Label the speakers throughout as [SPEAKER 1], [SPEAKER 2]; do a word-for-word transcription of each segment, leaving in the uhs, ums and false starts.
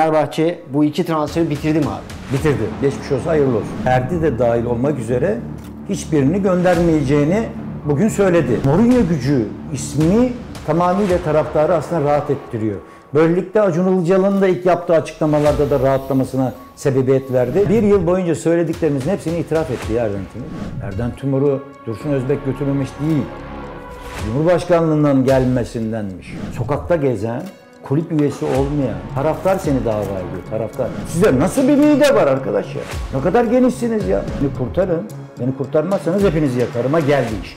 [SPEAKER 1] Fenerbahçe bu iki transferi bitirdi mi abi?
[SPEAKER 2] Bitirdi. Geçmiş olsun, hayırlı olsun. Ferdi de dahil olmak üzere hiçbirini göndermeyeceğini bugün söyledi. Mourinho gücü ismi tamamıyla taraftarı aslında rahat ettiriyor. Böylelikle Acun Ilıcalı'nın da ilk yaptığı açıklamalarda da rahatlamasına sebebiyet verdi. Bir yıl boyunca söylediklerimizin hepsini itiraf etti ya Erden Timur. Erden Timur'u Dursun Özbek götürmemiş değil, Cumhurbaşkanlığından gelmesindenmiş. Sokakta gezen, kulüp üyesi olmayan taraftar seni dava ediyor, taraftar. Size nasıl bir mide var arkadaş ya? Ne kadar genişsiniz ya? Beni kurtarın. Beni kurtarmazsanız hepinizi yakarıma geldi iş.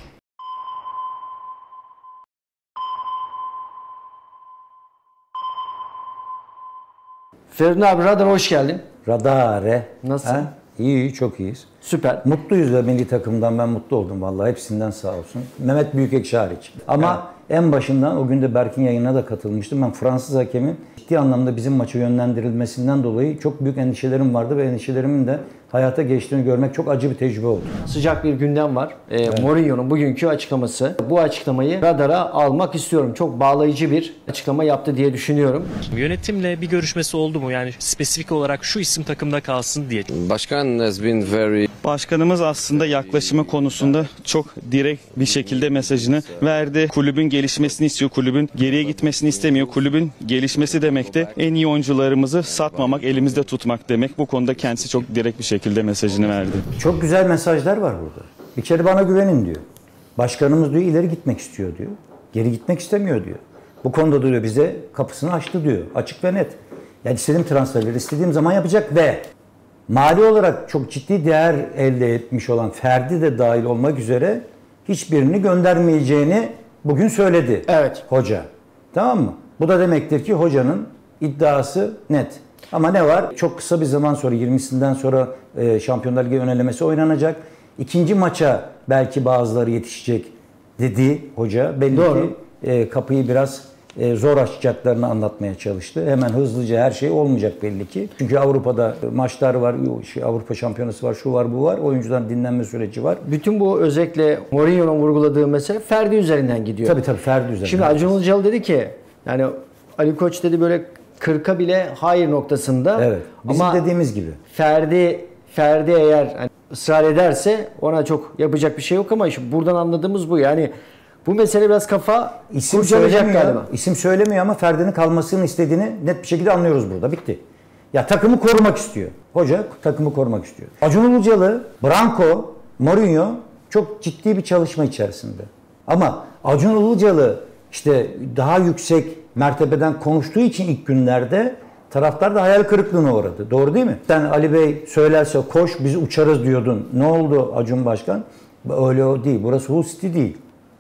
[SPEAKER 1] Feridun abi, Radar'a hoş geldin.
[SPEAKER 2] Radare.
[SPEAKER 1] Nasılsın?
[SPEAKER 2] Ha? İyi, çok iyiyiz.
[SPEAKER 1] Süper.
[SPEAKER 2] Mutluyuz da milli takımdan, ben mutlu oldum vallahi, hepsinden sağ olsun. Mehmet Büyükekşi hariç. Ama evet, en başından o gün de Berk'in yayınına da katılmıştım. Ben Fransız hakemin ciddi anlamda bizim maçı yönlendirilmesinden dolayı çok büyük endişelerim vardı ve endişelerimin de hayata geçtiğini görmek çok acı bir tecrübe oldu.
[SPEAKER 1] Sıcak bir gündem var. Ee, evet. Mourinho'nun bugünkü açıklaması. Bu açıklamayı Radar'a almak istiyorum. Çok bağlayıcı bir açıklama yaptı diye düşünüyorum.
[SPEAKER 3] Yönetimle bir görüşmesi oldu mu? Yani spesifik olarak şu isim takımda kalsın diye.
[SPEAKER 4] Başkan has been very...
[SPEAKER 5] Başkanımız aslında yaklaşımı konusunda çok direkt bir şekilde mesajını verdi. Kulübün gelişmesini istiyor. Kulübün geriye gitmesini istemiyor. Kulübün gelişmesi demek de en iyi oyuncularımızı satmamak, elimizde tutmak demek. Bu konuda kendisi çok direkt bir şekilde mesajını verdi.
[SPEAKER 2] Çok güzel mesajlar var burada. Bir kere bana güvenin diyor. Başkanımız diyor ileri gitmek istiyor diyor. Geri gitmek istemiyor diyor. Bu konuda diyor bize kapısını açtı diyor. Açık ve net. Yani istediğim transferleri istediğim zaman yapacak ve mali olarak çok ciddi değer elde etmiş olan Ferdi de dahil olmak üzere hiçbirini göndermeyeceğini bugün söyledi.
[SPEAKER 1] Evet.
[SPEAKER 2] Hoca. Tamam mı? Bu da demektir ki hocanın iddiası net. Ama ne var? Çok kısa bir zaman sonra, yirmisinden sonra e, Şampiyonlar Ligi önelemesi oynanacak. İkinci maça belki bazıları yetişecek dedi hoca. Belli
[SPEAKER 1] Doğru.
[SPEAKER 2] ki e, kapıyı biraz e, zor açacaklarını anlatmaya çalıştı. Hemen hızlıca her şey olmayacak belli ki. Çünkü Avrupa'da maçlar var, şey, Avrupa Şampiyonası var, şu var, bu var. Oyuncuların dinlenme süreci var.
[SPEAKER 1] Bütün bu özellikle Mourinho'nun vurguladığı mesele Ferdi üzerinden gidiyor.
[SPEAKER 2] Tabii tabii Ferdi üzerinden.
[SPEAKER 1] Şimdi Acun Ilıcalı dedi ki, yani Ali Koç dedi böyle kırka bile hayır noktasında.
[SPEAKER 2] Evet. Bizim
[SPEAKER 1] ama
[SPEAKER 2] dediğimiz gibi.
[SPEAKER 1] Ferdi Ferdi eğer hani ısrar ederse ona çok yapacak bir şey yok ama işte buradan anladığımız bu. Yani bu mesele biraz kafa
[SPEAKER 2] isim
[SPEAKER 1] söyleyecek galiba.
[SPEAKER 2] İsim söylemiyor ama Ferdi'nin kalmasını istediğini net bir şekilde anlıyoruz burada. Bitti. Ya takımı korumak istiyor. Hoca takımı korumak istiyor. Acun Ilıcalı, Branco, Mourinho çok ciddi bir çalışma içerisinde. Ama Acun Ilıcalı işte daha yüksek mertebeden konuştuğu için ilk günlerde taraftar da hayal kırıklığına uğradı. Doğru değil mi? Sen Ali Bey söylerse koş biz uçarız diyordun. Ne oldu Acun Başkan? Öyle o değil. Burası Hull City değil.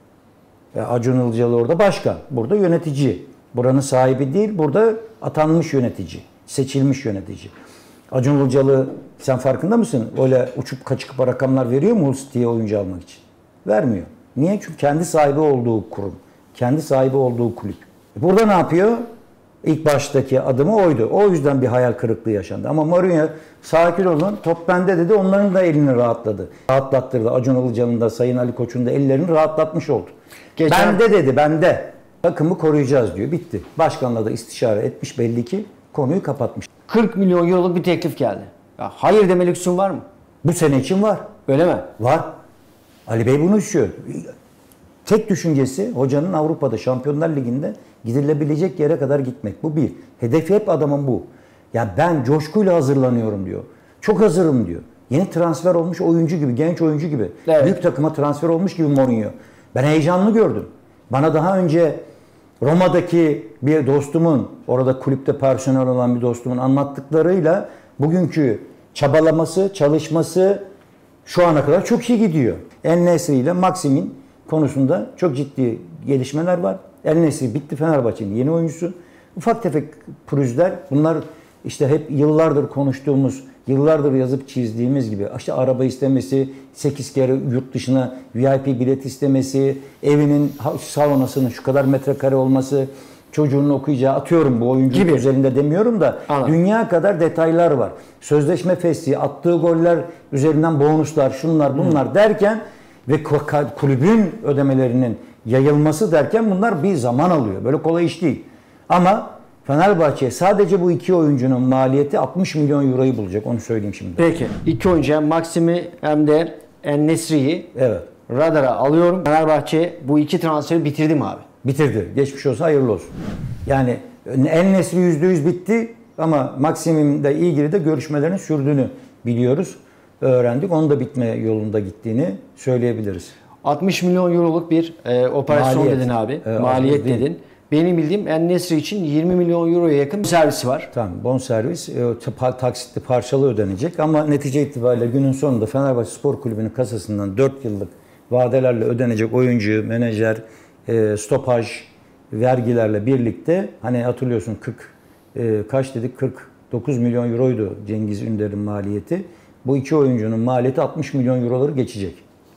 [SPEAKER 2] Ya Acun Ilıcalı orada başkan. Burada yönetici. Buranın sahibi değil. Burada atanmış yönetici. Seçilmiş yönetici. Acun Ilıcalı sen farkında mısın? Öyle uçup kaçıp rakamlar veriyor mu Hull City'ye oyuncu almak için? Vermiyor. Niye? Çünkü kendi sahibi olduğu kurum. Kendi sahibi olduğu kulüp. Burada ne yapıyor? İlk baştaki adımı oydu. O yüzden bir hayal kırıklığı yaşandı. Ama Mourinho sakin olun, top bende dedi. Onların da elini rahatladı. Rahatlattırdı. Acun Ilıcalı'nın da Sayın Ali Koç'un da ellerini rahatlatmış oldu. Geçen... Bende dedi, bende. Takımı koruyacağız diyor. Bitti. Başkanla da istişare etmiş belli ki. Konuyu kapatmış.
[SPEAKER 1] kırk milyon euroluk bir teklif geldi. Ya hayır deme lüksün var mı?
[SPEAKER 2] Bu sene için var.
[SPEAKER 1] Öyle mi?
[SPEAKER 2] Var. Ali Bey bunu istiyor. Tek düşüncesi hocanın Avrupa'da Şampiyonlar Ligi'nde gidilebilecek yere kadar gitmek. Bu bir. Hedefi hep adamın bu. Ya ben coşkuyla hazırlanıyorum diyor. Çok hazırım diyor. Yeni transfer olmuş oyuncu gibi, genç oyuncu gibi. Evet. Büyük takıma transfer olmuş gibi Mourinho. Ben heyecanlı gördüm. Bana daha önce Roma'daki bir dostumun, orada kulüpte personel olan bir dostumun anlattıklarıyla bugünkü çabalaması, çalışması şu ana kadar çok iyi gidiyor. En-Nesyri ile Maxim'in konusunda çok ciddi gelişmeler var. El-Nesri bitti, Fenerbahçe'nin yeni oyuncusu. Ufak tefek pürüzler. Bunlar işte hep yıllardır konuştuğumuz, yıllardır yazıp çizdiğimiz gibi. İşte araba istemesi, sekiz kere yurt dışına V I P bilet istemesi, evinin saunasının şu kadar metrekare olması, çocuğunun okuyacağı, atıyorum bu oyuncu gibi özelinde demiyorum da Anladım. Dünya kadar detaylar var. Sözleşme fesli, attığı goller üzerinden bonuslar, şunlar bunlar hmm. derken ve kulübün ödemelerinin yayılması derken bunlar bir zaman alıyor. Böyle kolay iş değil. Ama Fenerbahçe sadece bu iki oyuncunun maliyeti altmış milyon euroyu bulacak. Onu söyleyeyim şimdi.
[SPEAKER 1] Peki. İki oyuncu hem Maxim'i hem de En-Nesyri'yi
[SPEAKER 2] Evet.
[SPEAKER 1] radara alıyorum. Fenerbahçe bu iki transferi bitirdi mi abi?
[SPEAKER 2] Bitirdi. Geçmiş olsa hayırlı olsun. Yani En-Nesyri yüzde yüz bitti ama Maxim'le ilgili de görüşmelerin sürdüğünü biliyoruz. Öğrendik. Onun da bitme yolunda gittiğini söyleyebiliriz.
[SPEAKER 1] altmış milyon euroluk bir e, operasyon
[SPEAKER 2] Maliyet.
[SPEAKER 1] dedin abi.
[SPEAKER 2] Evet,
[SPEAKER 1] Maliyet
[SPEAKER 2] değil.
[SPEAKER 1] dedin. Benim bildiğim En-Nesyri için yirmi milyon euroya yakın bir servisi var.
[SPEAKER 2] Tamam, bonservis e, ta- taksitli parçalı ödenecek ama netice itibariyle günün sonunda Fenerbahçe Spor Kulübü'nün kasasından dört yıllık vadelerle ödenecek oyuncu, menajer, e, stopaj, vergilerle birlikte hani hatırlıyorsun kırk e, kaç dedik kırk dokuz milyon euroydu Cengiz Ünder'in maliyeti. Bu iki oyuncunun maliyeti altmış milyon euroları geçecek.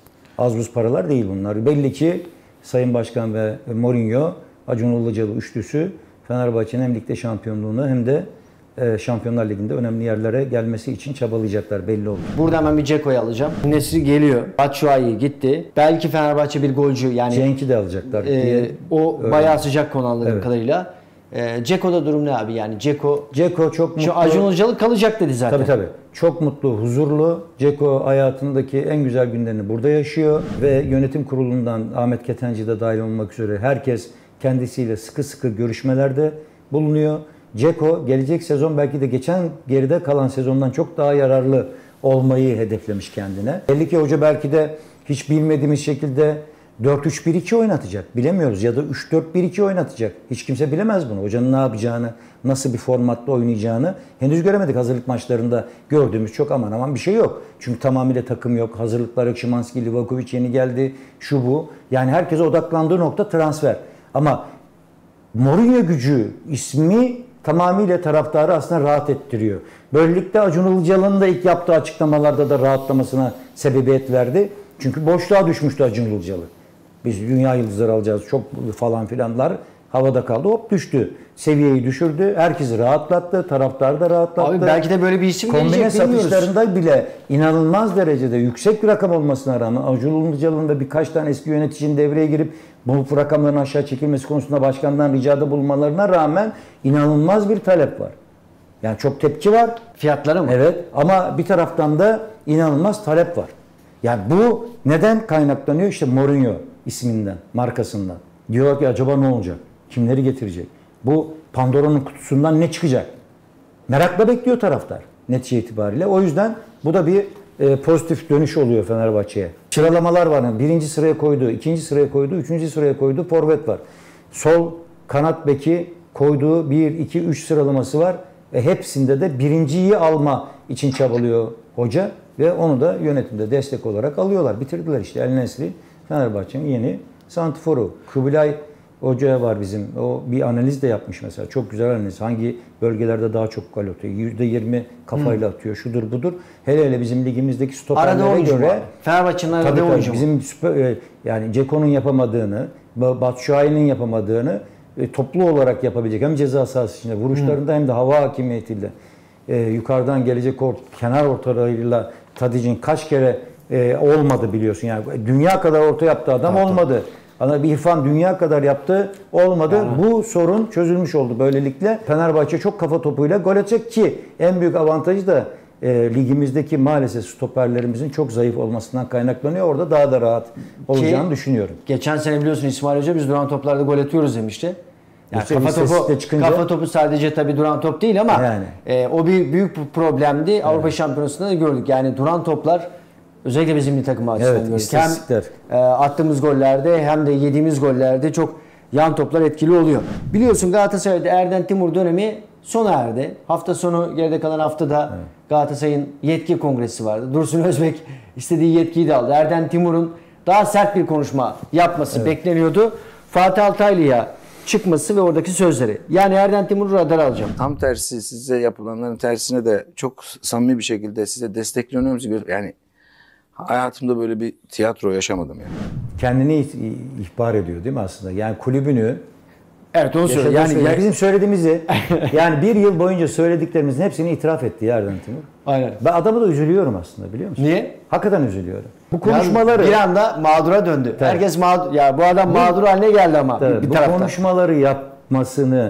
[SPEAKER 2] Az buz paralar değil bunlar. Belli ki Sayın Başkan ve Mourinho, Acun Ilıcalı üçlüsü Fenerbahçe'nin hem ligde şampiyonluğunu hem de Şampiyonlar Ligi'nde önemli yerlere gelmesi için çabalayacaklar, belli oldu.
[SPEAKER 1] Burada hemen bir Ceko'yu alacağım. Nesri geliyor. Batshuayi gitti. Belki Fenerbahçe bir golcü yani
[SPEAKER 2] Cenk'i de alacaklar
[SPEAKER 1] e,
[SPEAKER 2] diye.
[SPEAKER 1] o
[SPEAKER 2] öyle.
[SPEAKER 1] bayağı sıcak konu anladığım
[SPEAKER 2] Evet.
[SPEAKER 1] kadarıyla. E, Ceko'da durum ne abi? Yani Ceko
[SPEAKER 2] Ceko çok mutlu.
[SPEAKER 1] şu Acun Ilıcalı kalacak dedi zaten.
[SPEAKER 2] Tabii tabii. Çok mutlu, huzurlu. Ceko hayatındaki en güzel günlerini burada yaşıyor ve yönetim kurulundan Ahmet Ketenci de dahil olmak üzere herkes kendisiyle sıkı sıkı görüşmelerde bulunuyor. Ceko gelecek sezon belki de geçen geride kalan sezondan çok daha yararlı olmayı hedeflemiş kendine. Belli ki hoca belki de hiç bilmediğimiz şekilde dört üç bir iki oynatacak. Bilemiyoruz ya da üç dört bir iki oynatacak. Hiç kimse bilemez bunu. Hocanın ne yapacağını, nasıl bir formatta oynayacağını henüz göremedik. Hazırlık maçlarında gördüğümüz çok aman aman bir şey yok. Çünkü tamamıyla takım yok. Hazırlıklar yok. Szymanski, Livakovic yeni geldi. Şu bu. Yani herkese odaklandığı nokta transfer. Ama Mourinho gücü, ismi tamamıyla taraftarı aslında rahat ettiriyor. Böylelikle Acun Ilıcalı'nın da ilk yaptığı açıklamalarda da rahatlamasına sebebiyet verdi. Çünkü boşluğa düşmüştü Acun Ilıcalı. Biz dünya yıldızları alacağız çok falan filanlar havada kaldı. Hop düştü. Seviyeyi düşürdü. Herkesi rahatlattı. Taraftarı da rahatlattı.
[SPEAKER 1] Abi belki de böyle bir isim
[SPEAKER 2] Kombine
[SPEAKER 1] gelecek bilmiyoruz.
[SPEAKER 2] satışlarında bile inanılmaz derecede yüksek bir rakam olmasına rağmen Acun Ilıcalı'nın da birkaç tane eski yöneticinin devreye girip bu rakamların aşağı çekilmesi konusunda başkandan ricada bulunmalarına rağmen inanılmaz bir talep var. Yani çok tepki var.
[SPEAKER 1] Fiyatlara mı?
[SPEAKER 2] Evet ama bir taraftan da inanılmaz talep var. Yani bu neden kaynaklanıyor? İşte Mourinho isminden, markasından. Diyor ki acaba ne olacak? Kimleri getirecek? Bu Pandora'nın kutusundan ne çıkacak? Merakla bekliyor taraftar netice itibariyle. O yüzden bu da bir e, pozitif dönüş oluyor Fenerbahçe'ye. Sıralamalar var. Birinci sıraya koydu, ikinci sıraya koydu, üçüncü sıraya koydu. Forvet var. Sol kanat beki koyduğu bir, iki, üç sıralaması var. E, hepsinde de birinciyi alma için çabalıyor hoca. Ve onu da yönetimde destek olarak alıyorlar. Bitirdiler işte El-Nesri. Fenerbahçe'nin yeni santiforu. Kubilay Hoca var bizim. O bir analiz de yapmış mesela. Çok güzel analiz. Hangi bölgelerde daha çok gol atıyor? yüzde yirmi kafayla hmm. atıyor. Şudur budur. Hele hele bizim ligimizdeki stoperlere göre.
[SPEAKER 1] Fenerbahçe'nin arada
[SPEAKER 2] tabii,
[SPEAKER 1] oyuncu
[SPEAKER 2] tabii, bizim süper, yani Ceko'nun yapamadığını, Batshuayi'nin yapamadığını e, toplu olarak yapabilecek. Hem ceza sahası içinde vuruşlarında hmm. hem de hava hakimiyetiyle e, yukarıdan gelecek or, kenar ortalarıyla Tadic'in kaç kere e, olmadı biliyorsun. Yani dünya kadar orta yaptı adam evet, olmadı. Ama bir İrfan dünya kadar yaptı, olmadı. Yani. Bu sorun çözülmüş oldu böylelikle. Fenerbahçe çok kafa topuyla gol atacak ki en büyük avantajı da e, ligimizdeki maalesef stoperlerimizin çok zayıf olmasından kaynaklanıyor. Orada daha da rahat olacağını ki, düşünüyorum.
[SPEAKER 1] Geçen sene biliyorsun İsmail Hoca biz duran toplarda gol atıyoruz demişti. Yani işte kafa topu çıkınca, kafa topu sadece tabii duran top değil ama yani. e, o bir büyük bir problemdi. Evet. Avrupa Şampiyonası'nda da gördük. Yani duran toplar özellikle bizim milli takım açısından
[SPEAKER 2] evet,
[SPEAKER 1] gördük. Hem e, attığımız gollerde hem de yediğimiz gollerde çok yan toplar etkili oluyor. Biliyorsun Galatasaray'da Erden Timur dönemi sona erdi. Hafta sonu geride kalan haftada evet. Galatasaray'ın yetki kongresi vardı. Dursun Özbek istediği yetkiyi de aldı. Erden Timur'un daha sert bir konuşma yapması evet. bekleniyordu. Fatih Altaylı'ya çıkması ve oradaki sözleri. Yani Erden Timur'u radara alacağım.
[SPEAKER 6] Tam tersi size yapılanların tersine de çok samimi bir şekilde size destekleniyorum. Yani hayatımda böyle bir tiyatro yaşamadım yani.
[SPEAKER 2] Kendini ihbar ediyor değil mi aslında? Yani kulübünü
[SPEAKER 1] evet onu söylüyor. Yani
[SPEAKER 2] söylüyor. Bizim söylediğimizi yani bir yıl boyunca söylediklerimizin hepsini itiraf etti Erden Timur.
[SPEAKER 1] Aynen.
[SPEAKER 2] Ben adamı da üzülüyorum aslında biliyor musun?
[SPEAKER 1] Niye?
[SPEAKER 2] Hakikaten üzülüyorum. Bu konuşmaları
[SPEAKER 1] yani bir anda mağdura döndü. Tabii. Herkes mağdur ya bu adam bu, mağdur haline geldi ama
[SPEAKER 2] tabii,
[SPEAKER 1] bir
[SPEAKER 2] bu
[SPEAKER 1] taraftan.
[SPEAKER 2] konuşmaları yapmasını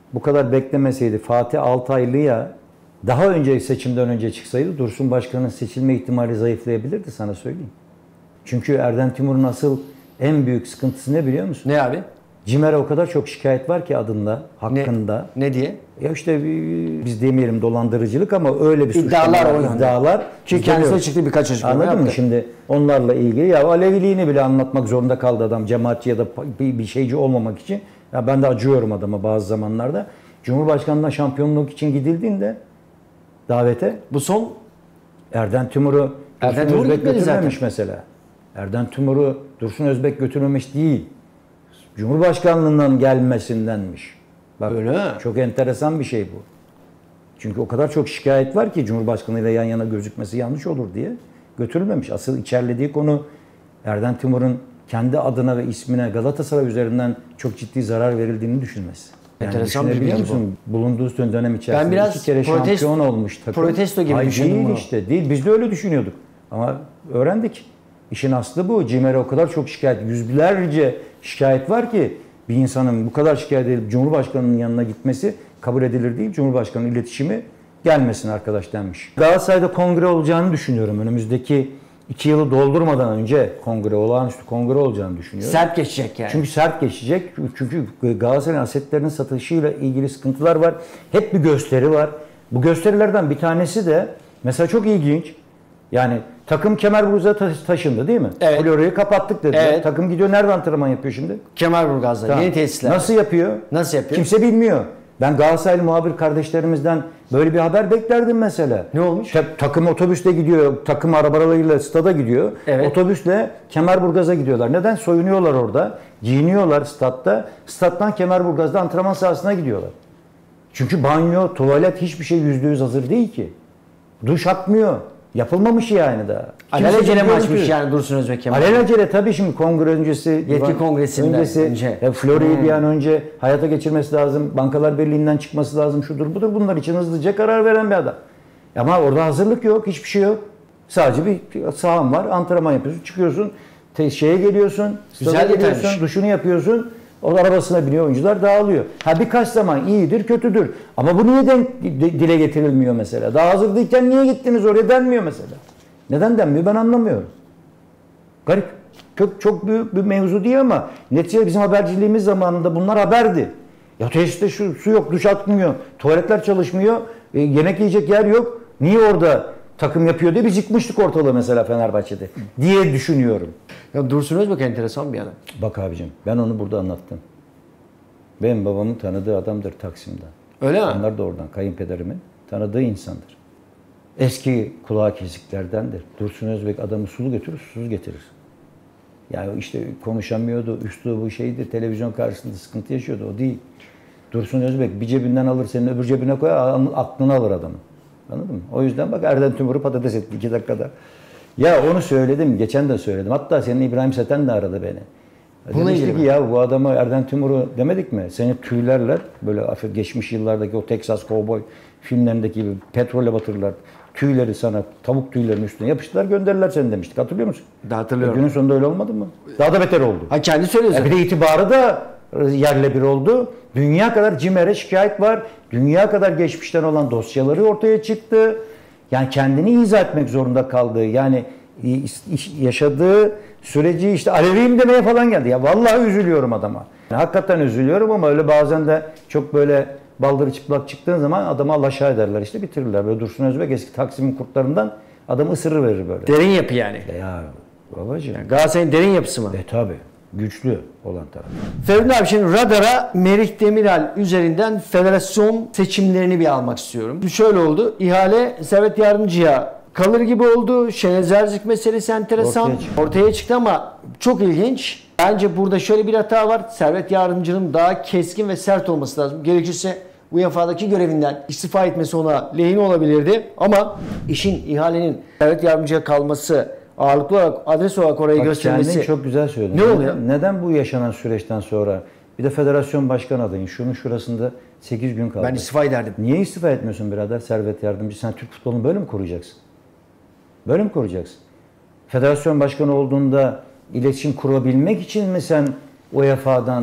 [SPEAKER 2] bu kadar beklemeseydi, Fatih Altaylı'ya daha önce seçimden önce çıksaydı Dursun Başkan'ın seçilme ihtimali zayıflayabilirdi, sana söyleyeyim. Çünkü Erden Timur'un asıl en büyük sıkıntısı ne biliyor musun?
[SPEAKER 1] Ne abi?
[SPEAKER 2] Cimer'e o kadar çok şikayet var ki adında, hakkında.
[SPEAKER 1] Ne, ne diye?
[SPEAKER 2] Ya işte biz demeyelim dolandırıcılık ama öyle bir
[SPEAKER 1] İddialar
[SPEAKER 2] suçlama,
[SPEAKER 1] o yönde.
[SPEAKER 2] iddialar.
[SPEAKER 1] Çünkü kendisine çıktı birkaç açıklama
[SPEAKER 2] Anladın
[SPEAKER 1] yaptı.
[SPEAKER 2] mı şimdi onlarla ilgili? Ya Aleviliğini bile anlatmak zorunda kaldı adam, cemaatçi ya da bir, bir şeyci olmamak için. Ya ben de acıyorum adama bazı zamanlarda. Cumhurbaşkanlığına şampiyonluk için gidildiğinde davete
[SPEAKER 1] Bu son
[SPEAKER 2] Erden Timur'u
[SPEAKER 1] Erden
[SPEAKER 2] Dursun
[SPEAKER 1] Timur
[SPEAKER 2] Özbek
[SPEAKER 1] gitmedi
[SPEAKER 2] götürmemiş
[SPEAKER 1] zaten.
[SPEAKER 2] mesela. Erden Timur'u Dursun Özbek götürmemiş değil. Cumhurbaşkanlığından gelmesindenmiş. Bak,
[SPEAKER 1] Öyle mi?
[SPEAKER 2] çok enteresan bir şey bu. Çünkü o kadar çok şikayet var ki Cumhurbaşkanıyla yan yana gözükmesi yanlış olur diye götürülmemiş. Asıl içerlediği konu Erden Timur'un kendi adına ve ismine Galatasaray üzerinden çok ciddi zarar verildiğini düşünmesi. Yani
[SPEAKER 1] Enteresan bir
[SPEAKER 2] düşünebiliyor
[SPEAKER 1] bilgi bu.
[SPEAKER 2] musun? Bulunduğu dönem içerisinde
[SPEAKER 1] Ben biraz
[SPEAKER 2] iki kere
[SPEAKER 1] protesto-
[SPEAKER 2] şampiyon olmuş takım.
[SPEAKER 1] protesto gibi
[SPEAKER 2] Hayır,
[SPEAKER 1] düşündüm
[SPEAKER 2] değil
[SPEAKER 1] bunu.
[SPEAKER 2] işte. Değil. Biz de öyle düşünüyorduk. Ama öğrendik. İşin aslı bu. Cimer'e o kadar çok şikayet, yüzlerce şikayet var ki bir insanın bu kadar şikayet edilip Cumhurbaşkanı'nın yanına gitmesi kabul edilir değil. Cumhurbaşkanı iletişimi gelmesin arkadaş denmiş. Galatasaray'da kongre olacağını düşünüyorum. Önümüzdeki iki yılı doldurmadan önce kongre, olağanüstü kongre olacağını düşünüyorum.
[SPEAKER 1] sert geçecek yani.
[SPEAKER 2] Çünkü sert geçecek. Çünkü Galatasaray'ın asetlerinin satışıyla ilgili sıkıntılar var. Hep bir gösteri var. Bu gösterilerden bir tanesi de mesela çok ilginç. Yani takım Kemerburgaz'a ta- taşındı değil mi?
[SPEAKER 1] Evet.
[SPEAKER 2] Florya'yı kapattık dediler.
[SPEAKER 1] Evet.
[SPEAKER 2] Takım gidiyor, nerede antrenman yapıyor şimdi?
[SPEAKER 1] Kemerburgaz'da
[SPEAKER 2] Tamam.
[SPEAKER 1] yeni tesisler.
[SPEAKER 2] Nasıl yapıyor?
[SPEAKER 1] Nasıl yapıyor?
[SPEAKER 2] Kimse bilmiyor. Ben Galatasaraylı muhabir kardeşlerimizden böyle bir haber beklerdim mesela.
[SPEAKER 1] Ne olmuş?
[SPEAKER 2] Ta- takım otobüsle gidiyor, takım arabalarıyla stada gidiyor.
[SPEAKER 1] Evet.
[SPEAKER 2] Otobüsle Kemerburgaz'a gidiyorlar. Neden? Soyunuyorlar orada, giyiniyorlar statta. Stat'tan Kemerburgaz'da antrenman sahasına gidiyorlar. Çünkü banyo, tuvalet hiçbir şey yüzde yüz hazır değil ki. Duş akmıyor. Yapılmamış yani daha. Kimse
[SPEAKER 1] Alelacele mi
[SPEAKER 2] bilmiyor
[SPEAKER 1] açmış
[SPEAKER 2] ki.
[SPEAKER 1] yani Dursun Özbek Kemal?
[SPEAKER 2] Alelacele tabii şimdi kongre öncesi.
[SPEAKER 1] Yetki kongresinden
[SPEAKER 2] öncesi,
[SPEAKER 1] önce.
[SPEAKER 2] E, Florya'yı bir an önce hayata geçirmesi lazım. Bankalar Birliği'nden çıkması lazım. Şudur budur. Bunlar için hızlıca karar veren bir adam. Ama orada hazırlık yok. Hiçbir şey yok. Sadece bir sahan var. Antrenman yapıyorsun. Çıkıyorsun. Te- şeye geliyorsun.
[SPEAKER 1] Güzel
[SPEAKER 2] stada
[SPEAKER 1] detaymış.
[SPEAKER 2] geliyorsun. Duşunu yapıyorsun. O arabasına biniyor, oyuncular dağılıyor. Ha birkaç zaman iyidir, kötüdür. Ama bu niye de- dile getirilmiyor mesela? Daha hazır değilken niye gittiniz oraya denmiyor mesela. Neden denmiyor ben anlamıyorum. Garip. Çok, çok büyük bir mevzu değil ama neticede bizim haberciliğimiz zamanında bunlar haberdi. Ya tesiste şu, su yok, duş atmıyor, tuvaletler çalışmıyor, e, yemek yiyecek yer yok. Niye orada takım yapıyor diye biz yıkmıştık ortalığı mesela Fenerbahçe'de diye düşünüyorum.
[SPEAKER 1] Ya Dursun Özbek enteresan bir adam.
[SPEAKER 2] Bak abicim ben onu burada anlattım. Benim babamın tanıdığı adamdır Taksim'den.
[SPEAKER 1] Öyle mi?
[SPEAKER 2] Onlar da oradan kayınpederimin tanıdığı insandır. Eski kulağı kesiklerdendir. Dursun Özbek adamı sulu götürür, susuz getirir. Yani işte konuşamıyordu, üslubu şeydi, televizyon karşısında sıkıntı yaşıyordu, o değil. Dursun Özbek bir cebinden alır, senin öbür cebine koyar, aklını alır adamın. Anladın mı? O yüzden bak Erden Timur'u patates etti iki dakikada. Ya onu söyledim, geçen de söyledim. Hatta senin İbrahim Seten de aradı beni.
[SPEAKER 1] Buna
[SPEAKER 2] Demişti
[SPEAKER 1] ilgili
[SPEAKER 2] ki
[SPEAKER 1] mi?
[SPEAKER 2] ya bu adamı Erden Timur'u demedik mi? Seni tüylerler, böyle hafif geçmiş yıllardaki o Texas Cowboy filmlerindeki gibi petrole batırırlar. Tüyleri sana, tavuk tüylerinin üstüne yapıştılar, gönderirler seni demiştik. Hatırlıyor musun?
[SPEAKER 1] Da hatırlıyorum.
[SPEAKER 2] E, günün sonunda öyle olmadı mı? Daha da beter oldu.
[SPEAKER 1] Ha kendi söylüyor
[SPEAKER 2] E, bir
[SPEAKER 1] zaten.
[SPEAKER 2] de itibarı da yerle bir oldu. Dünya kadar CİMER'e şikayet var. Dünya kadar geçmişten olan dosyaları ortaya çıktı. Yani kendini izah etmek zorunda kaldı. Yani yaşadığı süreci işte Aleviyim demeye falan geldi. Ya vallahi üzülüyorum adama. Yani hakikaten üzülüyorum ama öyle bazen de çok böyle baldırı çıplak çıktığın zaman adamı alaşağı ederler işte bitirirler. Böyle Dursun Özbek eski Taksim'in kurtlarından adamı ısırır verir böyle.
[SPEAKER 1] Derin yapı yani.
[SPEAKER 2] E ya babacığım.
[SPEAKER 1] Galatasaray'ın derin yapısı mı?
[SPEAKER 2] E tabi. Güçlü olan taraf.
[SPEAKER 1] Feridun abi şimdi radara Merih Demiral üzerinden federasyon seçimlerini bir almak istiyorum. Şöyle oldu. İhale Servet Yardımcı'ya kalır gibi oldu. Şenez Erzik meselesi enteresan.
[SPEAKER 2] Ortaya çıktı.
[SPEAKER 1] Ortaya çıktı ama çok ilginç. Bence burada şöyle bir hata var. Servet Yardımcı'nın daha keskin ve sert olması lazım. Gerekirse U E F A'daki görevinden istifa etmesi ona lehine olabilirdi. Ama işin ihalenin Servet Yardımcı'ya kalması, ağırlıklı olarak adres olarak orayı
[SPEAKER 2] Bak,
[SPEAKER 1] göstermesi.
[SPEAKER 2] kendin çok güzel söyledin.
[SPEAKER 1] Ne
[SPEAKER 2] Neden-
[SPEAKER 1] oluyor?
[SPEAKER 2] Neden bu yaşanan süreçten sonra bir de federasyon başkan adayın şunun şurasında sekiz gün kaldı.
[SPEAKER 1] Ben istifa ederdim.
[SPEAKER 2] Niye istifa etmiyorsun birader Servet Yardımcı? Sen Türk futbolunu böyle mi koruyacaksın? Böyle mi koruyacaksın? Federasyon başkanı olduğunda iletişim kurabilmek için mi sen U E F A'dan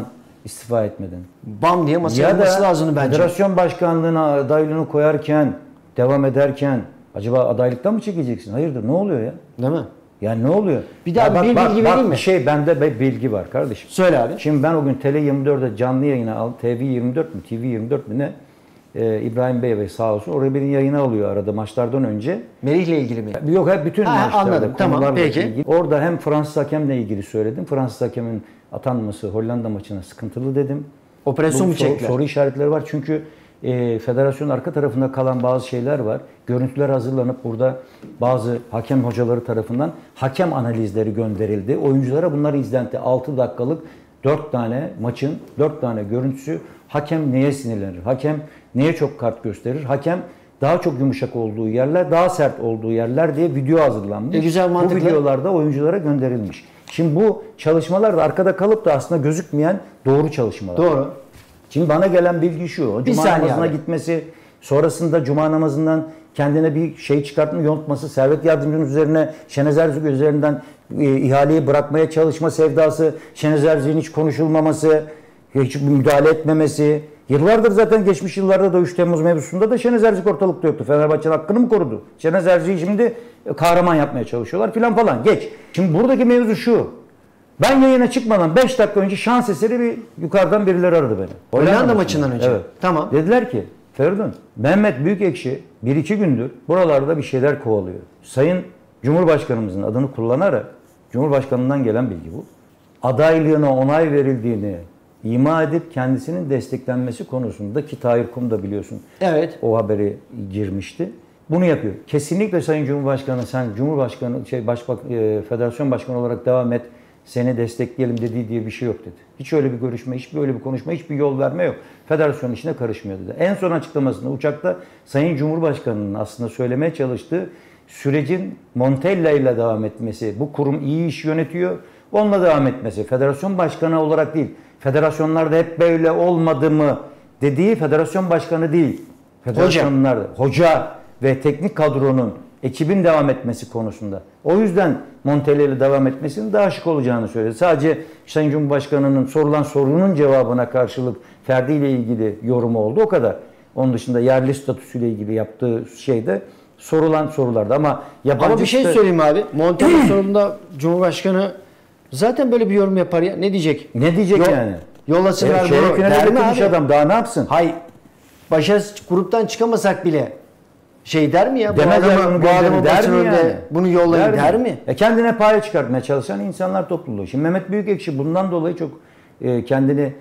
[SPEAKER 2] istifa etmeden.
[SPEAKER 1] Bam diye masaya
[SPEAKER 2] Ya
[SPEAKER 1] alması
[SPEAKER 2] da
[SPEAKER 1] lazım bence.
[SPEAKER 2] federasyon başkanlığına adaylığını koyarken, devam ederken acaba adaylıktan mı çekeceksin? Hayırdır, ne oluyor ya?
[SPEAKER 1] Değil mi?
[SPEAKER 2] Yani ne oluyor?
[SPEAKER 1] Bir daha
[SPEAKER 2] Ya bak,
[SPEAKER 1] bir
[SPEAKER 2] bak,
[SPEAKER 1] bilgi
[SPEAKER 2] bak,
[SPEAKER 1] vereyim mi?
[SPEAKER 2] Bir şey bende bir bilgi var kardeşim.
[SPEAKER 1] Söyle abi.
[SPEAKER 2] Şimdi ben o gün Tele yirmi dört'e canlı yayına aldım. T V yirmi dört mü? T V yirmi dört mü ne? Ee, İbrahim Bey ve sağ olsun oraya beni yayına alıyor arada maçlardan önce.
[SPEAKER 1] Merih'le ilgili mi?
[SPEAKER 2] Yok hep bütün
[SPEAKER 1] Ha,
[SPEAKER 2] maçlarda.
[SPEAKER 1] anladım. Tamam,
[SPEAKER 2] konularla
[SPEAKER 1] peki.
[SPEAKER 2] ilgili. Orada hem Fransız hakemle ilgili söyledim. Fransız hakemin atanması Hollanda maçına sıkıntılı dedim.
[SPEAKER 1] Operasyon
[SPEAKER 2] Bu
[SPEAKER 1] mu
[SPEAKER 2] soru,
[SPEAKER 1] çektiler?
[SPEAKER 2] soru işaretleri var çünkü e, federasyonun arka tarafında kalan bazı şeyler var. Görüntüler hazırlanıp burada bazı hakem hocaları tarafından hakem analizleri gönderildi. Oyunculara bunlar izlendi. altı dakikalık dört tane maçın dört tane görüntüsü. Hakem neye sinirlenir? Hakem neye çok kart gösterir? Hakem daha çok yumuşak olduğu yerler, daha sert olduğu yerler diye video hazırlanmış.
[SPEAKER 1] E, güzel,
[SPEAKER 2] bu
[SPEAKER 1] mantıklı.
[SPEAKER 2] videolarda oyunculara gönderilmiş. Şimdi bu çalışmalar da arkada kalıp da aslında gözükmeyen doğru çalışmalar.
[SPEAKER 1] Doğru.
[SPEAKER 2] Şimdi bana gelen bilgi şu. O
[SPEAKER 1] Bir
[SPEAKER 2] Cuma
[SPEAKER 1] saniye
[SPEAKER 2] namazına
[SPEAKER 1] abi.
[SPEAKER 2] gitmesi, sonrasında Cuma namazından kendine bir şey çıkartma, yontması, servet yardımcının üzerine Şenez Erzik üzerinden e, ihaleyi bırakmaya çalışma sevdası, Şenez Erzik'in hiç konuşulmaması, hiç müdahale etmemesi. Yıllardır zaten geçmiş yıllarda da üç Temmuz mevzusunda da Şenez Erzik ortalıkta yoktu. Fenerbahçe'nin hakkını mı korudu? Şenez Erzik'i şimdi kahraman yapmaya çalışıyorlar filan falan. Geç. Şimdi buradaki mevzu şu. Ben yayına çıkmadan beş dakika önce şans eseri bir yukarıdan birileri aradı beni.
[SPEAKER 1] Hollanda maçından önce.
[SPEAKER 2] Evet.
[SPEAKER 1] Tamam.
[SPEAKER 2] Dediler ki Feridun, Mehmet Büyükekşi bir iki gündür buralarda bir şeyler kovalıyor. Sayın Cumhurbaşkanımızın adını kullanarak, Cumhurbaşkanından gelen bilgi bu. Adaylığına onay verildiğini ima edip kendisinin desteklenmesi konusunda ki Tahir Kum da biliyorsun
[SPEAKER 1] Evet.
[SPEAKER 2] o haberi girmişti. Bunu yapıyor. Kesinlikle Sayın Cumhurbaşkanı sen Cumhurbaşkanı şey Başbak e, Federasyon Başkanı olarak devam et. Seni destekleyelim dediği diye bir şey yok dedi. Hiç öyle bir görüşme, hiç böyle bir konuşma, hiçbir yol verme yok. Federasyon işine karışmıyor dedi. En son açıklamasında uçakta Sayın Cumhurbaşkanı'nın aslında söylemeye çalıştığı sürecin Montella ile devam etmesi, bu kurum iyi iş yönetiyor, onunla devam etmesi. Federasyon başkanı olarak değil, federasyonlarda hep böyle olmadı mı dediği federasyon başkanı değil. Federasyonlarda hoca ve teknik kadronun ekibin devam etmesi konusunda. O yüzden Montella ile devam etmesinin daha şık olacağını söyledi. Sadece Sayın Cumhurbaşkanı'nın sorulan sorunun cevabına karşılık Ferdi ile ilgili yorumu oldu. O kadar. Onun dışında yerli statüsüyle ilgili yaptığı şeyde sorulan sorulardı. Ama yabancı
[SPEAKER 1] Ama bir şey
[SPEAKER 2] statü-
[SPEAKER 1] söyleyeyim abi. Montella sorununda Cumhurbaşkanı zaten böyle bir yorum yapar ya. Ne diyecek?
[SPEAKER 2] Ne diyecek
[SPEAKER 1] Yol-
[SPEAKER 2] yani?
[SPEAKER 1] Yollasınlar
[SPEAKER 2] E, çeyrek
[SPEAKER 1] bunu.
[SPEAKER 2] finale
[SPEAKER 1] Der mi
[SPEAKER 2] getirmiş
[SPEAKER 1] abi?
[SPEAKER 2] adam. Daha ne yapsın?
[SPEAKER 1] Hay başa gruptan çıkamasak bile şey der mi ya? Bu
[SPEAKER 2] Demez
[SPEAKER 1] adamı,
[SPEAKER 2] yani,
[SPEAKER 1] bu adamı
[SPEAKER 2] der
[SPEAKER 1] basın
[SPEAKER 2] mi
[SPEAKER 1] önünde
[SPEAKER 2] yani?
[SPEAKER 1] bunu yollayın der, mi?
[SPEAKER 2] E kendine paya çıkartmaya çalışan insanlar topluluğu. Şimdi Mehmet Büyükekşi bundan dolayı çok e, kendini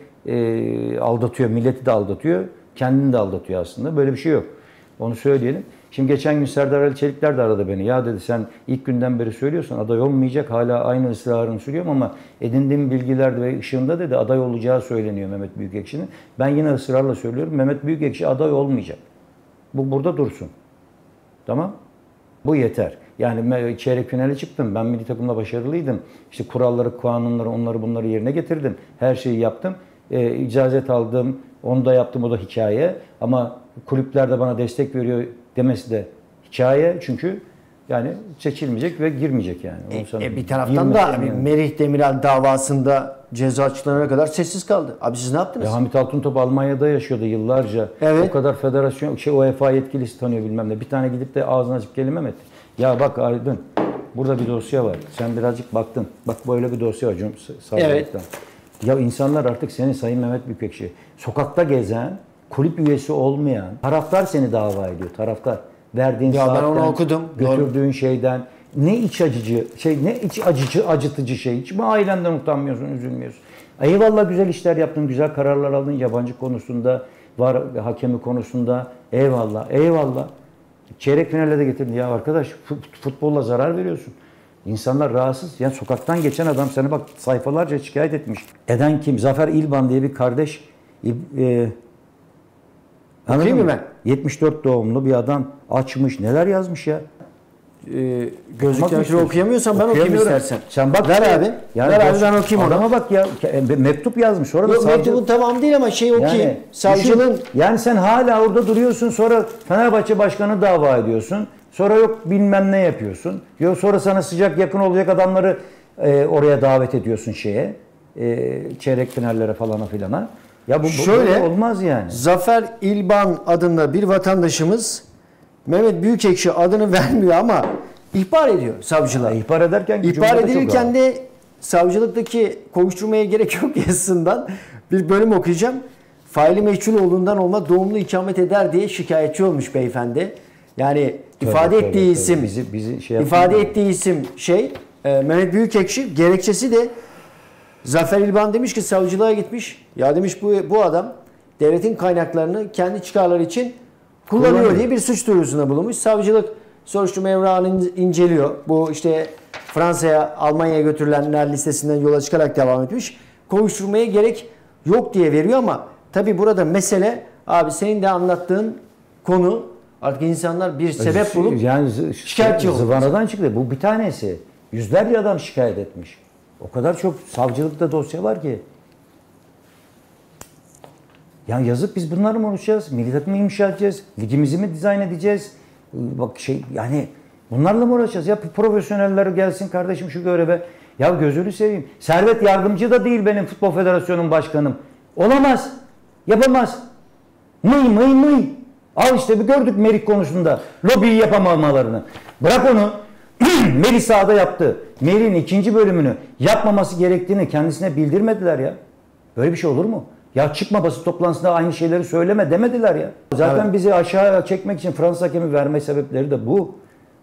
[SPEAKER 2] e, aldatıyor, milleti de aldatıyor, kendini de aldatıyor aslında. Böyle bir şey yok. Onu söyleyelim. Şimdi geçen gün Serdar Ali Çelikler de aradı beni. Ya dedi sen ilk günden beri söylüyorsun aday olmayacak. Hala aynı ısrarını sürüyorum ama edindiğim bilgilerde ve ışığında dedi aday olacağı söyleniyor Mehmet Büyükekşi'nin. Ben yine ısrarla söylüyorum. Mehmet Büyükekşi aday olmayacak. Bu burada dursun. Tamam? Bu yeter. Yani çeyrek finale çıktım. Ben milli takımda başarılıydım. İşte kuralları, kanunları, onları bunları yerine getirdim. Her şeyi yaptım. E, icazet aldım. Onu da yaptım. O da hikaye. Ama kulüpler de bana destek veriyor demesi de hikaye. Çünkü yani seçilmeyecek ve girmeyecek yani. Onu sana-
[SPEAKER 1] E, bir taraftan da
[SPEAKER 2] girmesi yani.
[SPEAKER 1] Merih Demiral davasında ceza açıklanana kadar sessiz kaldı. Abi siz ne yaptınız?
[SPEAKER 2] Ya Hamit Altıntop Almanya'da yaşıyordu yıllarca.
[SPEAKER 1] Evet.
[SPEAKER 2] O kadar federasyon, şey UEFA yetkilisi tanıyor bilmem ne. Bir tane gidip de ağzını açıp kelime mi etti? Ya bak Aydın, burada bir dosya var. Sen birazcık baktın. Bak böyle bir dosya var. Cum- savcılıktan. Ya insanlar artık seni Sayın Mehmet Büyükekşi, sokakta gezen, kulüp üyesi olmayan, taraftar seni dava ediyor. Taraftar. Verdiğin
[SPEAKER 1] Ya ben
[SPEAKER 2] saatten,
[SPEAKER 1] onu okudum.
[SPEAKER 2] götürdüğün şeyden, ne iç acıcı, şey ne iç acıcı, acıtıcı şey. Hiç mi ailenden utanmıyorsun, üzülmüyorsun? Eyvallah güzel işler yaptın, güzel kararlar aldın yabancı konusunda, var hakemi konusunda. Eyvallah, eyvallah. Çeyrek finale de getirdin. Ya arkadaş futbolla zarar veriyorsun. İnsanlar rahatsız. Yani sokaktan geçen adam sana bak sayfalarca şikayet etmiş. Eden kim? Zafer İlban diye bir kardeş. E,
[SPEAKER 1] Okuyayım mı ben?
[SPEAKER 2] yetmiş dört doğumlu bir adam açmış. Neler yazmış ya?
[SPEAKER 1] Ee, gözlükten ötürü
[SPEAKER 2] istiyorsun.
[SPEAKER 1] okuyamıyorsan ben okuyayım
[SPEAKER 2] Okuyamıyorum.
[SPEAKER 1] istersen.
[SPEAKER 2] Sen bak.
[SPEAKER 1] Ver abi. Ver abi, ben okuyayım onu.
[SPEAKER 2] Adama bak ya. ke- Mektup yazmış. Sonra da
[SPEAKER 1] Yok
[SPEAKER 2] savcı-
[SPEAKER 1] mektubun tamam değil ama şey okuyayım.
[SPEAKER 2] Yani
[SPEAKER 1] Savcının
[SPEAKER 2] düşün, yani sen hala orada duruyorsun, sonra Fenerbahçe başkanı dava ediyorsun. Sonra yok bilmem ne yapıyorsun. Yok sonra sana sıcak yakın olacak adamları e, oraya davet ediyorsun şeye. e, çeyrek finallere falana filana. Ya bu, bu
[SPEAKER 1] Şöyle,
[SPEAKER 2] böyle olmaz yani.
[SPEAKER 1] Zafer İlban adında bir vatandaşımız Mehmet Büyükekşi adını vermiyor ama ihbar ediyor savcılığa.
[SPEAKER 2] Ya, ihbar ederken
[SPEAKER 1] İhbar edilirken de savcılıktaki kovuşturmaya gerek yok yazısından bir bölüm okuyacağım. Faili meçhul olduğundan olma doğumlu ikamet eder diye şikayetçi olmuş beyefendi. Yani
[SPEAKER 2] Tabii,
[SPEAKER 1] ifade
[SPEAKER 2] tabii,
[SPEAKER 1] ettiği
[SPEAKER 2] tabii.
[SPEAKER 1] isim
[SPEAKER 2] Bizi- bizi şey
[SPEAKER 1] ifade
[SPEAKER 2] yapmayın.
[SPEAKER 1] ettiği isim şey e, Mehmet Büyükekşi, gerekçesi de Zafer İlban demiş ki savcılığa gitmiş. Ya demiş bu bu adam devletin kaynaklarını kendi çıkarları için kullanıyor,
[SPEAKER 2] Kullanıyor.
[SPEAKER 1] diye bir suç duyurusunda bulunmuş. Savcılık soruşturma evrağını inceliyor. Bu işte Fransa'ya, Almanya'ya götürülenler listesinden yola çıkarak devam etmiş. Kovuşturmaya gerek yok diye veriyor ama tabii burada mesele abi senin de anlattığın konu artık insanlar bir sebep bulup
[SPEAKER 2] yani z-
[SPEAKER 1] şikayetçi oldu.
[SPEAKER 2] zıvanadan çıktı. Bu bir tanesi. Yüzlerce adam şikayet etmiş. O kadar çok savcılıkta dosya var ki. Ya yazık, biz bunları mı uğraşacağız? Milli takımı inşa edeceğiz? Ligimizi mi dizayn edeceğiz? Bak şey yani bunlarla mı uğraşacağız? Ya profesyoneller gelsin kardeşim şu göreve. Ya gözünü seveyim. Servet Yardımcı da değil benim Futbol Federasyonu'nun başkanım. Olamaz. Yapamaz. Mıy mıy mıy. Al işte bir gördük Merih konusunda. Lobiyi yapamamalarını. Bırak onu. Merih sahada yaptı. Merih'in ikinci bölümünü yapmaması gerektiğini kendisine bildirmediler ya. Böyle bir şey olur mu? Ya çıkma basın toplantısında aynı şeyleri söyleme demediler ya. Zaten
[SPEAKER 1] Evet.
[SPEAKER 2] bizi aşağı çekmek için Fransız hakemi verme sebepleri de bu.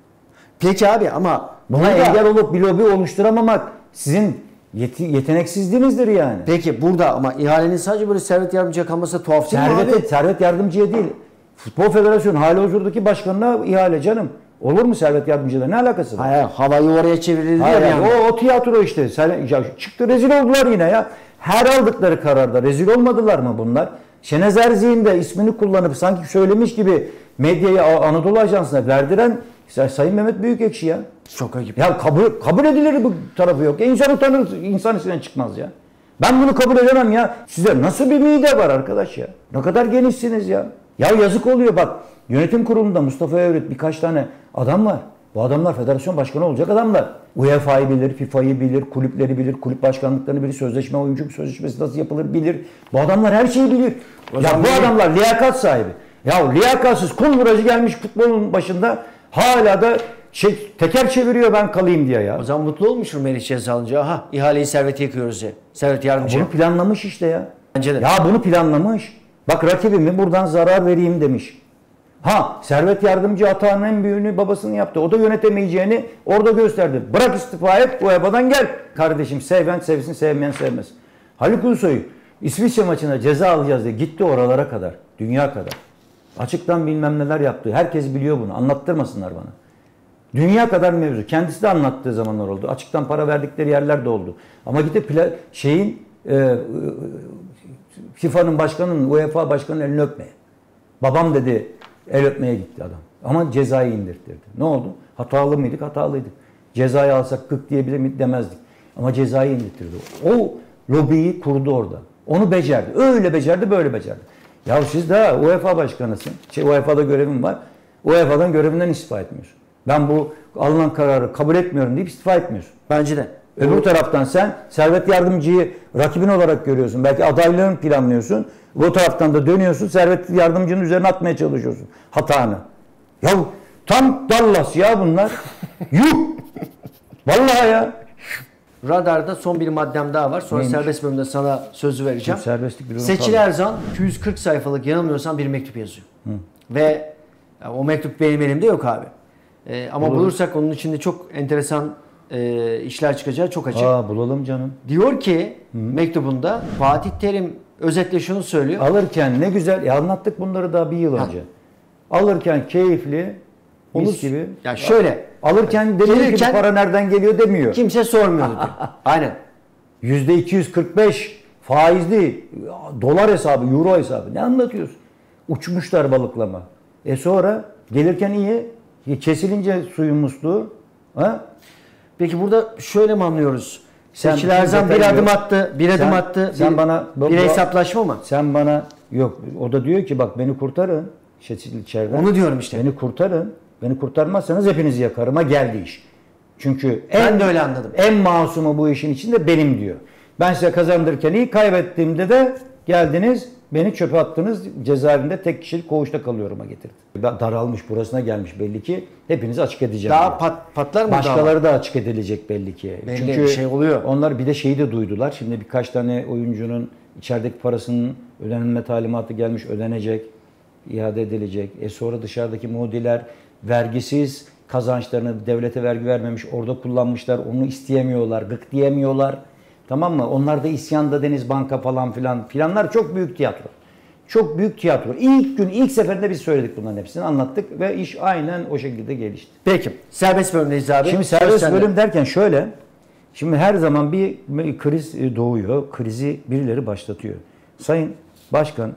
[SPEAKER 1] Peki abi ama
[SPEAKER 2] Buna
[SPEAKER 1] burada-
[SPEAKER 2] engel olup bir lobi oluşturamamak sizin yeti- yeteneksizliğinizdir yani.
[SPEAKER 1] Peki burada ama ihalenin sadece böyle servet yardımcıya kalması tuhaf değil mi abi?
[SPEAKER 2] Servet, servet yardımcıya değil. Futbol Federasyonu hali huzurdaki başkanına ihale canım. Olur mu servet yardımcıyla? Ne alakası var?
[SPEAKER 1] Hayır, havayı oraya çevirildi
[SPEAKER 2] Hayır,
[SPEAKER 1] ya bir
[SPEAKER 2] yani
[SPEAKER 1] anda.
[SPEAKER 2] o, o tiyatro işte. Sen, ya çıktı rezil oldular yine ya. Her aldıkları kararda rezil olmadılar mı bunlar? Şenez Erzi'nin de ismini kullanıp sanki söylemiş gibi medyayı A- Anadolu Ajansı'na verdiren Sayın Mehmet Büyükekşi ya.
[SPEAKER 1] Çok ayıp.
[SPEAKER 2] Ya kabul, kabul edilir bu tarafı yok. İnsan utanır, insan içinden çıkmaz ya. Ben bunu kabul edemem ya. Size nasıl bir mide var arkadaş ya? Ne kadar genişsiniz ya. Ya yazık oluyor bak. Yönetim kurulunda Mustafa Övret birkaç tane adam var. Bu adamlar federasyon başkanı olacak adamlar. U E F A'yı bilir, FIFA'yı bilir, kulüpleri bilir, kulüp başkanlıklarını bilir, sözleşme, oyuncu sözleşmesi nasıl yapılır bilir. Bu adamlar her şeyi bilir. Ya
[SPEAKER 1] zaman
[SPEAKER 2] bu
[SPEAKER 1] niye-
[SPEAKER 2] adamlar liyakat sahibi. Ya liyakatsız kul vuracı gelmiş futbolun başında hala da şey, teker çeviriyor ben kalayım diye ya.
[SPEAKER 1] O zaman mutlu olmuştur Merih ceza alınca. Aha ihaleyi servete yıkıyoruz diye. Servet yardımcı.
[SPEAKER 2] Bunu planlamış işte ya.
[SPEAKER 1] Bence de.
[SPEAKER 2] Ya bunu planlamış. Bak rakibimi buradan zarar vereyim demiş. Ha Servet Yardımcı hatanın en büyüğünü babasının yaptı. O da yönetemeyeceğini orada gösterdi. Bırak istifa et bu ebadan gel. Kardeşim seven sevsin sevmeyen sevmez. Haluk Ulusoy İsviçre maçına ceza alacağız diye gitti oralara kadar. Dünya kadar. Açıktan bilmem neler yaptı. Herkes biliyor bunu. Anlattırmasınlar bana. Dünya kadar mevzu. Kendisi de anlattığı zamanlar oldu. Açıktan para verdikleri yerler de oldu. Ama gidip pla- şeyin e, e, FIFA'nın başkanının, U E F A başkanının elini öpmeye. Babam dedi el öpmeye gitti adam. Ama cezayı indirttirdi. Ne oldu? Hatalı mıydık? Hatalıydık. Cezayı alsak kırk diyebilir miydik? Demezdik. Ama cezayı indirttirdi. O lobiyi kurdu orada. Onu becerdi. Öyle becerdi, böyle becerdi. Ya siz daha U E F A başkanısın. Şey, U E F A'da görevim var. U E F A'dan görevinden istifa etmiyorsun. Ben bu alınan kararı kabul etmiyorum deyip istifa etmiyorsun.
[SPEAKER 1] Bence de.
[SPEAKER 2] Öbür taraftan sen Servet Yardımcı'yı rakibin olarak görüyorsun. Belki adaylığını planlıyorsun. Bu taraftan da dönüyorsun. Servet Yardımcı'nın üzerine atmaya çalışıyorsun hatanı. Ya tam Dallas ya bunlar. Yuh! Vallahi ya.
[SPEAKER 1] Radarda son bir maddem daha var. Sonra
[SPEAKER 2] Neymiş?
[SPEAKER 1] serbest bölümde sana sözü vereceğim.
[SPEAKER 2] Şimdi serbestlik bir durum
[SPEAKER 1] Seçil
[SPEAKER 2] kaldı.
[SPEAKER 1] Erzan iki yüz kırk sayfalık yanılmıyorsam bir mektup yazıyor. Ve ya, o mektup benim elimde yok abi. Ee, ama
[SPEAKER 2] Olur.
[SPEAKER 1] bulursak onun içinde çok enteresan e, işler çıkacağı çok açık.
[SPEAKER 2] Aa bulalım canım.
[SPEAKER 1] Diyor ki mektubunda Fatih Terim özetle şunu söylüyor.
[SPEAKER 2] Alırken ne güzel. Ya anlattık bunları daha bir yıl
[SPEAKER 1] Ha.
[SPEAKER 2] önce. Alırken keyifli.
[SPEAKER 1] Onu-
[SPEAKER 2] Mis gibi.
[SPEAKER 1] Ya şöyle
[SPEAKER 2] Alırken demiyor ki
[SPEAKER 1] Gelirken-
[SPEAKER 2] bu para nereden geliyor demiyor.
[SPEAKER 1] kimse sormuyordu diyor. Aynen.
[SPEAKER 2] yüzde iki yüz kırk beş faizli dolar hesabı, euro hesabı. Ne anlatıyorsun? Uçmuşlar balıklama. E sonra gelirken iyi. Kesilince suyun musluğu. Ha?
[SPEAKER 1] Peki burada şöyle mi anlıyoruz?
[SPEAKER 2] Sen
[SPEAKER 1] Seçil
[SPEAKER 2] bütün
[SPEAKER 1] Erzan bir
[SPEAKER 2] detayı
[SPEAKER 1] adım
[SPEAKER 2] yok.
[SPEAKER 1] attı, bir adım
[SPEAKER 2] Sen-
[SPEAKER 1] attı.
[SPEAKER 2] sen
[SPEAKER 1] bir,
[SPEAKER 2] bana- bu-
[SPEAKER 1] bir
[SPEAKER 2] bu-
[SPEAKER 1] hesaplaşma mı?
[SPEAKER 2] Sen bana yok. O da diyor ki bak beni kurtarın. Seçil içeriden.
[SPEAKER 1] Onu diyorum işte.
[SPEAKER 2] Beni kurtarın. Beni kurtarmazsanız hepinizi yakarıma geldi iş. Çünkü en,
[SPEAKER 1] Ben de öyle anladım.
[SPEAKER 2] En masumu bu işin içinde benim diyor. Ben size kazandırırken iyi, kaybettiğimde de geldiniz beni çöpe attınız, cezaevinde tek kişilik koğuşta kalıyorum'a getirdi. Daralmış, burasına gelmiş belli ki, hepinizi açık edeceğim.
[SPEAKER 1] Daha
[SPEAKER 2] diyor.
[SPEAKER 1] pat, patlar mı?
[SPEAKER 2] Başkaları da açık edilecek belli ki.
[SPEAKER 1] Belli
[SPEAKER 2] Çünkü
[SPEAKER 1] bir şey oluyor.
[SPEAKER 2] onlar bir de şeyi de duydular. Şimdi birkaç tane oyuncunun içerideki parasının ödenme talimatı gelmiş, ödenecek, iade edilecek. E sonra dışarıdaki mudiler vergisiz kazançlarını devlete vergi vermemiş, orada kullanmışlar, onu isteyemiyorlar, gık diyemiyorlar. Tamam mı? Onlar da isyanda Deniz Banka falan filan filanlar çok büyük tiyatro. Çok büyük tiyatro. İlk gün, ilk seferinde biz söyledik bunların hepsini, anlattık ve iş aynen o şekilde gelişti.
[SPEAKER 1] Peki. Serbest bölümdeyiz abi.
[SPEAKER 2] Şimdi
[SPEAKER 1] Söz
[SPEAKER 2] serbest
[SPEAKER 1] sende.
[SPEAKER 2] bölüm derken şöyle, şimdi her zaman bir kriz doğuyor, krizi birileri başlatıyor. Sayın Başkan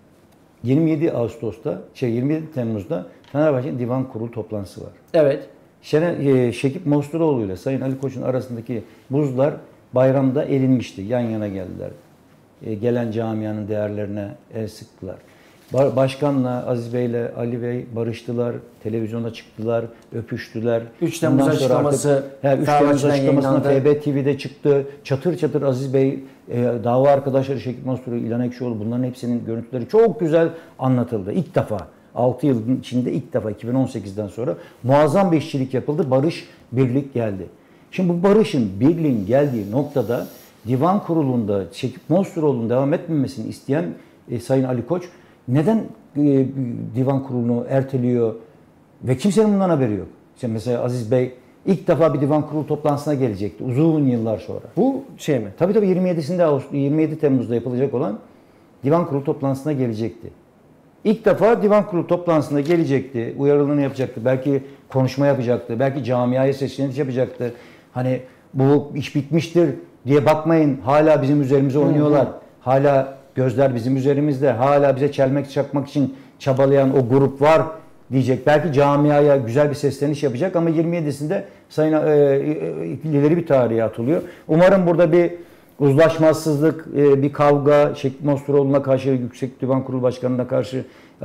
[SPEAKER 2] yirmi yedi Ağustos'ta, şey yirmi yedi Temmuz'da Fenerbahçe'nin divan kurulu toplantısı var.
[SPEAKER 1] Evet.
[SPEAKER 2] Şener, e, Şekip Mosturoğlu ile Sayın Ali Koç'un arasındaki buzlar bayramda erinmişti. Yan yana geldiler. E, gelen camianın değerlerine el sıktılar. Ba- Başkanla Aziz Bey ile Ali Bey barıştılar. Televizyona çıktılar, öpüştüler.
[SPEAKER 1] üç Temmuz
[SPEAKER 2] Bundan sonra
[SPEAKER 1] açıklaması
[SPEAKER 2] artık- he, üç Temmuz
[SPEAKER 1] Fenerbahçe'den
[SPEAKER 2] açıklamasına
[SPEAKER 1] yayınlandı.
[SPEAKER 2] F B T V'de çıktı. Çatır çatır Aziz Bey, e, dava arkadaşları Şekip Mosturoğlu, İlhan Ekşioğlu, bunların hepsinin görüntüleri çok güzel anlatıldı. İlk defa. altı yılın içinde ilk defa iki bin on sekizden sonra muazzam bir işçilik yapıldı. Barış, birlik geldi. Şimdi bu barışın, birliğin geldiği noktada divan kurulunda Şekip Mosturoğlu'nun devam etmemesini isteyen e, Sayın Ali Koç neden e, divan kurulunu erteliyor ve kimsenin bundan haberi yok? İşte mesela Aziz Bey ilk defa bir divan kurulu toplantısına gelecekti uzun yıllar sonra.
[SPEAKER 1] Bu şey mi?
[SPEAKER 2] Tabii tabii yirmi yedisinde Ağustos, yirmi yedi Temmuz'da yapılacak olan divan kurulu toplantısına gelecekti. İlk defa divan kurulu toplantısına gelecekti, uyarılarını yapacaktı, belki konuşma yapacaktı, belki camiaya sesleniş yapacaktı. Hani bu iş bitmiştir diye bakmayın, hala bizim üzerimize oynuyorlar, hala gözler bizim üzerimizde, hala bize çelmek çakmak için çabalayan o grup var diyecek. Belki camiaya güzel bir sesleniş yapacak ama yirmi yedisinde Sayın e, e, ileri bir tarihe atılıyor. Umarım burada bir uzlaşmazsızlık, bir kavga, Şekip Mosturoğlu'na karşı, Yüksek Divan Kurulu Başkanı'na karşı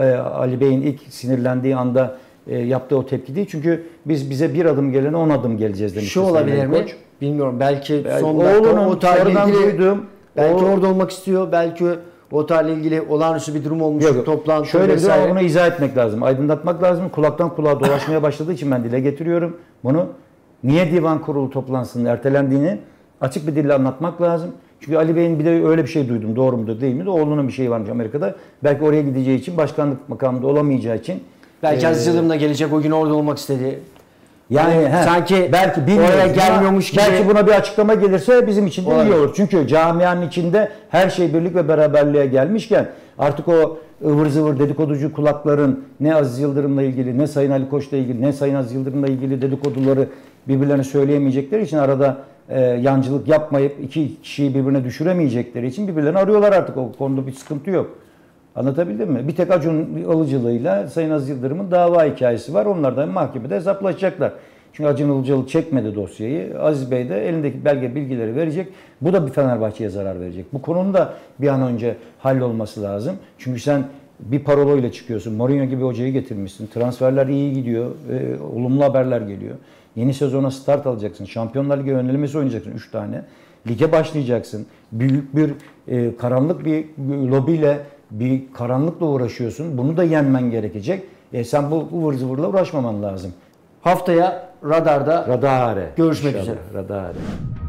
[SPEAKER 2] Ali Bey'in ilk sinirlendiği anda yaptığı o tepki değil. Çünkü biz bize bir adım gelene on adım geleceğiz demişti.
[SPEAKER 1] Şu olabilir mi?
[SPEAKER 2] Koç.
[SPEAKER 1] Bilmiyorum. Belki
[SPEAKER 2] Belki
[SPEAKER 1] son dakika
[SPEAKER 2] oğlunun
[SPEAKER 1] o tarihle
[SPEAKER 2] sonradan
[SPEAKER 1] ilgili
[SPEAKER 2] duydum.
[SPEAKER 1] belki
[SPEAKER 2] O-
[SPEAKER 1] orada olmak istiyor. Belki o tarihle ilgili olağanüstü bir durum olmuş.
[SPEAKER 2] Yok,
[SPEAKER 1] Toplantı
[SPEAKER 2] şöyle bir
[SPEAKER 1] vesaire.
[SPEAKER 2] durum, onu izah etmek lazım. Aydınlatmak lazım. Kulaktan kulağa dolaşmaya başladığı için ben dile getiriyorum. Bunu niye divan kurulu toplantısının ertelendiğini açık bir dille anlatmak lazım. Çünkü Ali Bey'in bir de öyle bir şey duydum. Doğru mudur değil mi? De oğlunun bir şeyi varmış Amerika'da. Belki oraya gideceği için, başkanlık makamında olamayacağı için.
[SPEAKER 1] Belki
[SPEAKER 2] e,
[SPEAKER 1] Aziz Yıldırım da gelecek, o gün orada olmak istedi.
[SPEAKER 2] Yani
[SPEAKER 1] Hani
[SPEAKER 2] he,
[SPEAKER 1] sanki
[SPEAKER 2] belki bilmiyoruz
[SPEAKER 1] oraya
[SPEAKER 2] ama
[SPEAKER 1] gelmiyormuş gibi.
[SPEAKER 2] belki buna bir açıklama gelirse bizim için de iyi
[SPEAKER 1] Olabilir.
[SPEAKER 2] olur. Çünkü camianın içinde her şey birlik ve beraberliğe gelmişken artık o ıvır zıvır dedikoducu kulakların ne Aziz Yıldırım'la ilgili, ne Sayın Ali Koç'la ilgili, ne Sayın Aziz Yıldırım'la ilgili dedikoduları birbirlerine söyleyemeyecekleri için, arada e, yancılık yapmayıp iki kişiyi birbirine düşüremeyecekleri için birbirlerini arıyorlar artık. O konuda bir sıkıntı yok. Anlatabildim mi? Bir tek Acun alıcılığıyla Sayın Aziz Yıldırım'ın dava hikayesi var. Onlar da mahkemede hesaplaşacaklar. Çünkü Acun Ilıcalı çekmedi dosyayı. Aziz Bey de elindeki belge bilgileri verecek. Bu da bir Fenerbahçe'ye zarar verecek. Bu konunun da bir an önce hallolması lazım. Çünkü sen bir paroloyla çıkıyorsun. Mourinho gibi hocayı getirmişsin. Transferler iyi gidiyor. E, olumlu haberler geliyor. Yeni sezona start alacaksın. Şampiyonlar Ligi yönelimesi oynayacaksın üç tane. Lige başlayacaksın. Büyük bir e, karanlık bir lobiyle, bir karanlıkla uğraşıyorsun. Bunu da yenmen gerekecek. E, sen bu ıvır zıvırla uğraşmaman lazım.
[SPEAKER 1] Haftaya Radar'da
[SPEAKER 2] Radare.
[SPEAKER 1] Görüşmek
[SPEAKER 2] İnşallah.
[SPEAKER 1] üzere.
[SPEAKER 2] Radare.